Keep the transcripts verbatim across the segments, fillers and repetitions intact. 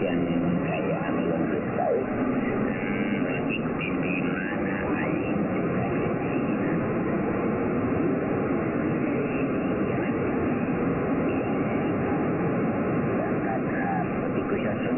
yang kayak belum tahu di mana lagi dan kata ikut jatuh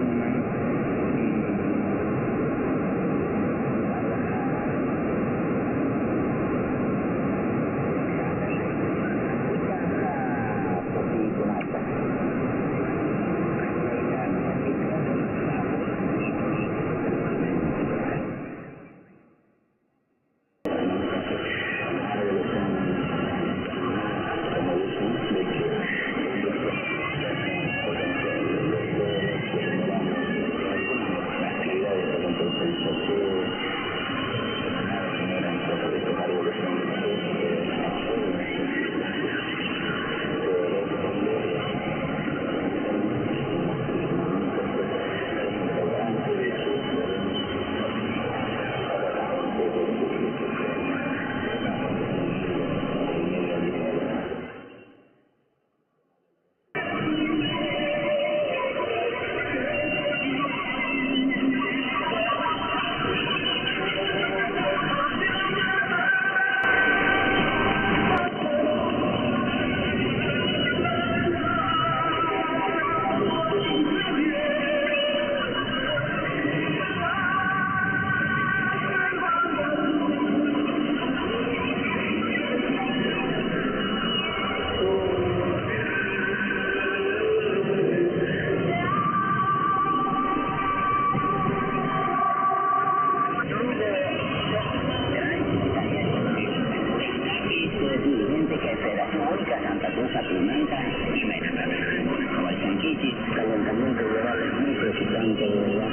Santa Cruz, Pimenta y Mérida. Guayanquichi, calentamiento global es muy preocupante, de verdad.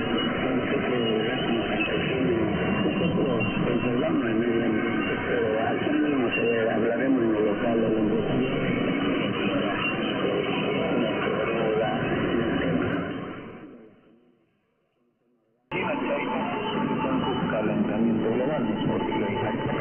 Nosotros conservamos el medio ambiente, pero aquí mismo se hablaremos en lo local de la empresa. Calentamiento global, porque la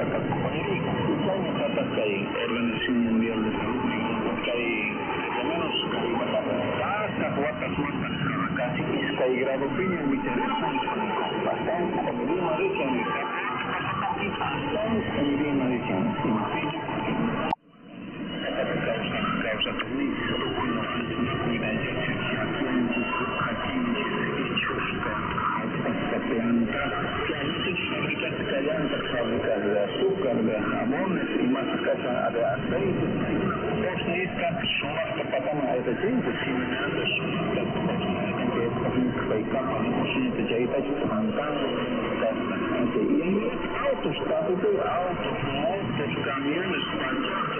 Organización Mundial de Salud que hay por lo menos hasta cuatro sueltas casi seis grados piña mi teléfono bastante como bien me dicen bastante como bien me dicen causa permiso plantas fábricas de callantas, fábricas de azúcar, de jamones y más casas de aceite. Posnista sumas tepatama air cinco simenando sumas tepatama que hay capas de cocina que ya está levantando y hay autos, tanto autos, motos, camiones,